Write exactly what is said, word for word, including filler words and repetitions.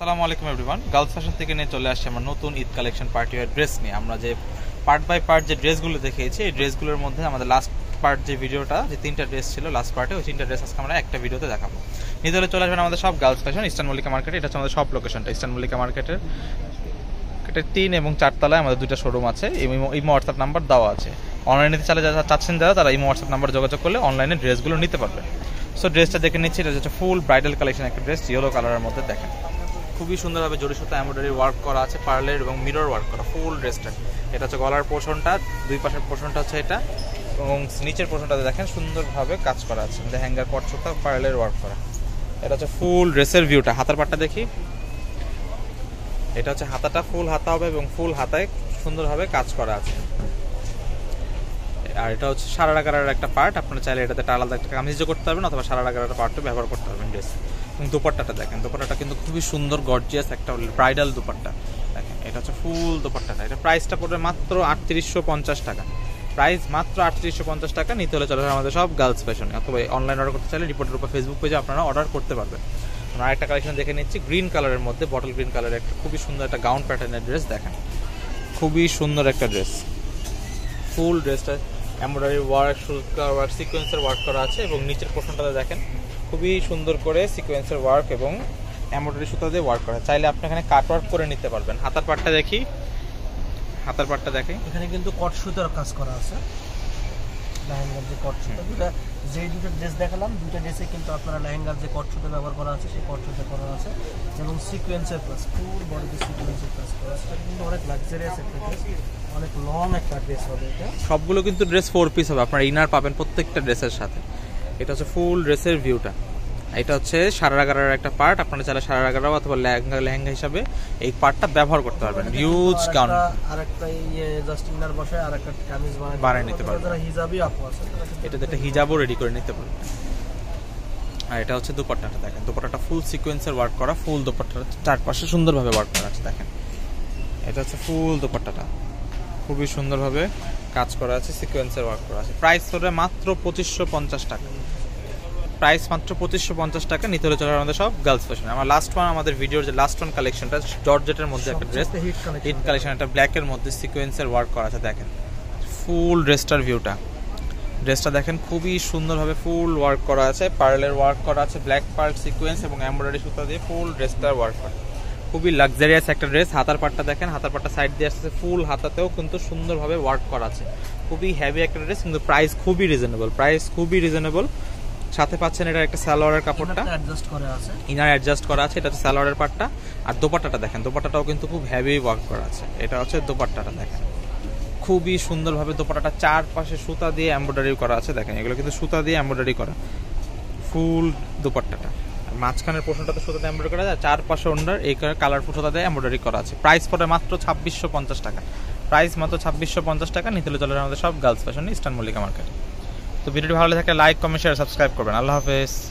আসসালামু আলাইকুম everyone, girls fashion থেকে নিয়ে চলে আসছে আমার নতুন Eid collection party wear dress নিয়ে। আমরা যে পার্ট বাই পার্ট যে ড্রেসগুলো দেখিয়েছি, এই ড্রেসগুলোর মধ্যে আমাদের লাস্ট পার্ট যে ভিডিওটা, যে তিনটা ড্রেস ছিল লাস্ট পার্টে, ওই তিনটা ড্রেস আজকে আমরা একটা ভিডিওতে দেখাবো। নিতে হলে চলে আসবেন আমাদের সব গার্লস ফ্যাশন ইস্টার্ন মল্লিকা মার্কেটে। এটা হচ্ছে আমাদের সব লোকেশনটা ইস্টার্ন মল্লিকা মার্কেটের এটা তিন এবং চারতলায় আমাদের দুইটা শোরুম আছে। ইমো হোয়াটসঅ্যাপ নাম্বার দেওয়া আছে। অনলাইনে চালে যারা চাচ্ছেন যারা তারা ইমো হোয়াটসঅ্যাপ নাম্বার যোগাযোগ করলে অনলাইনে ড্রেসগুলো নিতে পারবে। সো ড্রেসটা দেখে নিচ্ছি, এটা হচ্ছে ফুল ব্রাইডাল কালেকশন একটা ড্রেস, ইয়েলো কালারের মধ্যে। দেখেন খুবই সুন্দরভাবে জরি সুতা এমব্রয়ডারি ওয়ার্ক করা আছে, পার্লের এবং মিরর ওয়ার্ক করা ফুল ড্রেসটা। এটা হচ্ছে গলার পোর্শনটা, দুই পাশের পোর্শনটা হচ্ছে এটা, এবং নিচের পোর্শনটাতে দেখেন সুন্দরভাবে কাজ করা আছে, হ্যাঙ্গার কট সুতা পার্লের ওয়ার্ক করা। এটা হচ্ছে ফুল ড্রেসের ভিউটা। হাতার পাটটা দেখি, এটা হচ্ছে হাতাটা ফুল হাতা হবে এবং ফুল হাতায় সুন্দরভাবে কাজ করা আছে। আর এটা হচ্ছে সারারা কালারের একটা পার্ট, আপনারা চাইলে এটাতে একটা আলাদা একটা কামিজও করতে পারবেন অথবা সারারা কালারের পার্টও ব্যবহার করতে পারবেন ড্রেস। এবং দুপাট্টাটা দেখেন, দুপাট্টাটা কিন্তু খুবই সুন্দর গর্জিয়াস একটা ব্রাইডাল দুপাট্টা। দেখেন এটা হচ্ছে ফুল দুপাট্টাটা। এটা প্রাইসটা পড়বে মাত্র আটত্রিশশো পঞ্চাশ টাকা। প্রাইস মাত্র আটত্রিশশো পঞ্চাশ টাকা। নিতে হলে চলে আমাদের সব গার্লস ফ্যাশনে, অথবা অনলাইন অর্ডার করতে চাইলে রিপোর্টার রূপা ফেসবুক পেজে আপনারা অর্ডার করতে পারবেন। আমরা আরেকটা কালেকশন দেখে নিচ্ছি, গ্রিন কালারের মধ্যে, বটল গ্রিন কালারের একটা খুবই সুন্দর একটা গাউন প্যাটার্নের ড্রেস। দেখেন খুবই সুন্দর একটা ড্রেস, ফুল ড্রেসটা এমব্রয়ডারি ওয়ার্ক, সুতা ওয়ার্ক, সিকোয়েন্সের ওয়ার্ক করা আছে, এবং নিচের পোর্শনটাতে দেখেন খুবই সুন্দর করে সিকোয়েন্সের ওয়ার্ক এবং এমব্রয়ডারি সুতা দিয়ে ওয়ার্ক করা। চাইলে আপনি এখানে কাট ওয়ার্ক করে নিতে পারবেন। হাতার পাটটা দেখি, হাতার পাটটা দেখি, এখানে কিন্তু কট সুতার কাজ করা আছে। লেহেঙ্গার যে কট সুতা, দুটা যেই দুটো ড্রেস দেখালাম, দুটো ড্রেসে কিন্তু আপনারা লেহেঙ্গার যে কট সুতা ব্যবহার করা আছে সেই কট সুতা করা আছে, এবং সিকোয়েন্সের কাজ, ফুল বডিতে সিকোয়েন্সের কাজ করা আছে। এটা কিন্তু অনেক লাক্সারিয়াস একটা ড্রেস, অনেক লং একটা ড্রেস হবে এটা। সবগুলো কিন্তু ড্রেস ফোর পিস হবে, আপনারা ইনার পাবেন প্রত্যেকটা ড্রেসের সাথে। এটা হচ্ছে ফুল ড্রেসের ভিউটা। এটা হচ্ছে সারারা কালারের একটা পার্ট, আপনারা চাইলে সারারা কালার অথবা লেহেঙ্গা লেহেঙ্গা হিসাবে এই পার্টটা ব্যবহার করতে পারবেন। হিউজ গাউন, আরেকটা ইয়ে জাস্ট ইনার বসায় আরেকটা কামিজ বানিয়ে নিতে পারবেন। যারা হিজাবি আপু আছে, এটাতে একটা হিজাবও রেডি করে নিতে পারবেন। আর এটা হচ্ছে দুপাট্টাটা। দেখেন দুপাট্টাটা ফুল সিকোয়েন্সের ওয়ার্ক করা, ফুল দুপাট্টাটা চারপাশে সুন্দরভাবে ওয়ার্ক করা আছে। দেখেন এটা হচ্ছে ফুল দুপাট্টাটা, খুবই সুন্দরভাবে কাজ করা আছে, সিকোয়েন্সের ওয়ার্ক করা আছে। প্রাইস হবে মাত্র পঁচিশশো পঞ্চাশ টাকা। প্রাইস মাত্র পঁচিশশো পঞ্চাশ টাকা। নিতে হলে চলে আমাদের সব গার্লস ফ্যাশন। আমার লাস্ট ওয়ান, আমাদের ভিডিওর যে লাস্ট ওয়ান কালেকশনটা, জর্জেটের মধ্যে একটা ড্রেস, হিট কালেকশন, একটা ব্ল্যাকের মধ্যে সিকোয়েন্সের ওয়ার্ক করা আছে। দেখেন ফুল ড্রেসটার ভিউটা। ড্রেসটা দেখেন খুবই সুন্দরভাবে ফুল ওয়ার্ক করা আছে, পার্লের ওয়ার্ক করা আছে, ব্ল্যাক পার্ল সিকোয়েন্স এবং এমব্রয়ডারি সুতা দিয়ে ফুল ড্রেসটার ওয়ার্ক করা। খুবই লাক্সারিয়াস একটা ড্রেস। হাতার পাটটা দেখেন, হাতার পাটটা সাইড দিয়ে আসছে, ফুল হাতাতেও কিন্তু সুন্দরভাবে ওয়ার্ক করা আছে। খুবই হেভি একটা ড্রেস, কিন্তু প্রাইস খুবই রিজনেবল। প্রাইস খুবই রিজনেবল। সাথে পাচ্ছেন এটা একটা সালোয়ারের কাপড়টা, অ্যাডজাস্ট করা আছে, ইনার অ্যাডজাস্ট করা আছে। এটা হচ্ছে সালোয়ারের পাটটা। আর দোপাট্টাটা দেখেন, দোপাট্টাটাও কিন্তু খুব হেভি ওয়ার্ক করা আছে। এটা হচ্ছে দোপাট্টাটা। দেখেন খুবই সুন্দরভাবে দোপাট্টাটা চারপাশে সুতা দিয়ে এমব্রয়ডারি করা আছে। দেখেন এগুলো কিন্তু সুতা দিয়ে এমব্রয়ডারি করা ফুল দোপাট্টাটা। মাঝখানের পোর্শনটাতে সুতা দিয়ে এমব্রয়ডারি করা যায়, চারপাশে ওন্ডার এই কালারফুল সুতা দিয়ে এমব্রয়ডারি করা আছে। প্রাইস পড়ে মাত্র ছাব্বিশশো পঞ্চাশ টাকা। প্রাইস মাত্র ছাব্বিশশো পঞ্চাশ টাকা। নিতে হলে চলে আমাদের সব girls fashion eastern Mallika market. তো ভিডিওটি ভালো লাগে লাইক, কমেন্ট, শেয়ার, সাবস্ক্রাইব করবেন। আল্লাহ হাফেজ।